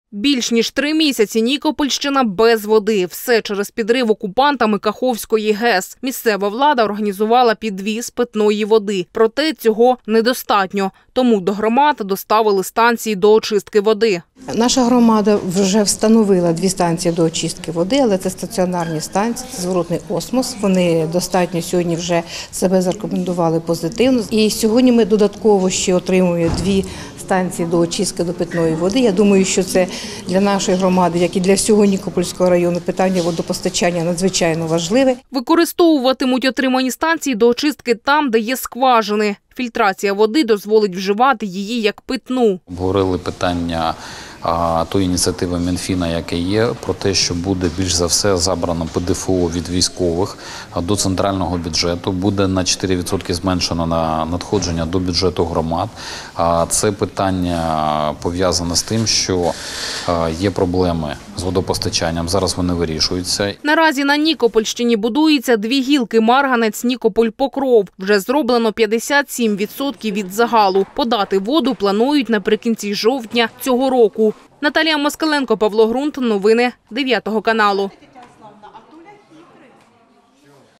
Більш ніж 3 місяці Нікопольщина без води. Все через підрив окупантами Каховської ГЕС. Місцева влада організувала підвіз питної води. Проте цього недостатньо. Тому до громад доставили станції до очистки води. Наша громада вже встановила 2 станції до очистки води, але це стаціонарні станції, це зворотний осмос. Вони достатньо сьогодні вже себе зарекомендували позитивно. І сьогодні ми додатково ще отримуємо 2 станції до очистки до питної води. Я думаю, що це для нашої громади, як і для всього Нікопольського району, питання водопостачання надзвичайно важливе. Використовуватимуть отримані станції до очистки там, де є скважини. Фільтрація води дозволить вживати її як питну. Обговорили питання тої ініціативи Мінфіна, яке є, про те, що буде більш за все забрано ПДФО від військових до центрального бюджету, буде на 4% зменшено на надходження до бюджету громад. Це питання пов'язане з тим, що є проблеми з водопостачанням, зараз вони вирішуються. Наразі на Нікопольщині будується 2 гілки Марганець-Нікополь-Покров. Вже зроблено 57% від загалу. Подати воду планують наприкінці жовтня цього року. Наталія Москаленко, Павло Грунт. Новини 9 каналу.